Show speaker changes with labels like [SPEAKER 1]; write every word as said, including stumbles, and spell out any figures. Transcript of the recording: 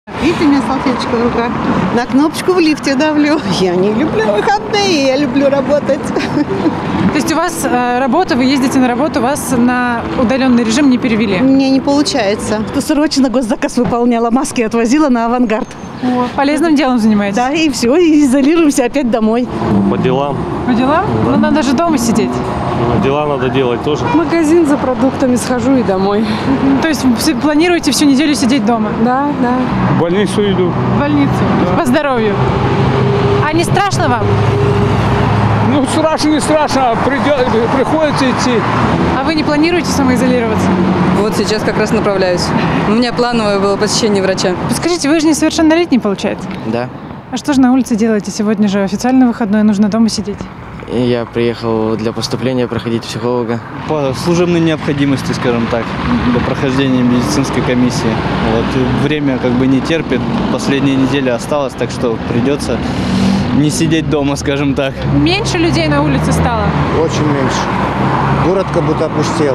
[SPEAKER 1] Видите, у меня салфеточка в руках. На кнопочку в лифте давлю. Я не люблю выходные, я люблю работать.
[SPEAKER 2] То есть у вас э, работа, вы ездите на работу, вас на удаленный режим не перевели?
[SPEAKER 1] Мне не получается.
[SPEAKER 3] Срочно госзаказ выполняла, маски отвозила на «Авангард».
[SPEAKER 2] О, полезным делом занимаетесь?
[SPEAKER 3] Да, и все, и изолируемся опять домой.
[SPEAKER 4] По делам.
[SPEAKER 2] По делам? Да. Ну, надо же дома сидеть.
[SPEAKER 4] Ну, дела надо делать тоже.
[SPEAKER 5] В магазин за продуктами схожу и домой.
[SPEAKER 2] То есть вы планируете всю неделю сидеть дома?
[SPEAKER 5] Да, да.
[SPEAKER 6] В больницу иду.
[SPEAKER 2] В больницу? Да. По здоровью. А не страшно вам?
[SPEAKER 6] Ну, страшно, не страшно, придет, приходится идти.
[SPEAKER 2] А вы не планируете самоизолироваться?
[SPEAKER 5] Вот сейчас как раз направляюсь. У меня плановое было посещение врача.
[SPEAKER 2] Подскажите, вы же несовершеннолетний, получается?
[SPEAKER 7] Да.
[SPEAKER 2] А что же на улице делаете? Сегодня же официальный выходной, нужно дома сидеть.
[SPEAKER 7] И я приехал для поступления проходить психолога.
[SPEAKER 8] По служебной необходимости, скажем так, для прохождения медицинской комиссии. Вот, время как бы не терпит, последняя неделя осталась, так что придется не сидеть дома, скажем так.
[SPEAKER 2] Меньше людей на улице стало?
[SPEAKER 9] Очень меньше. Город как будто опустел.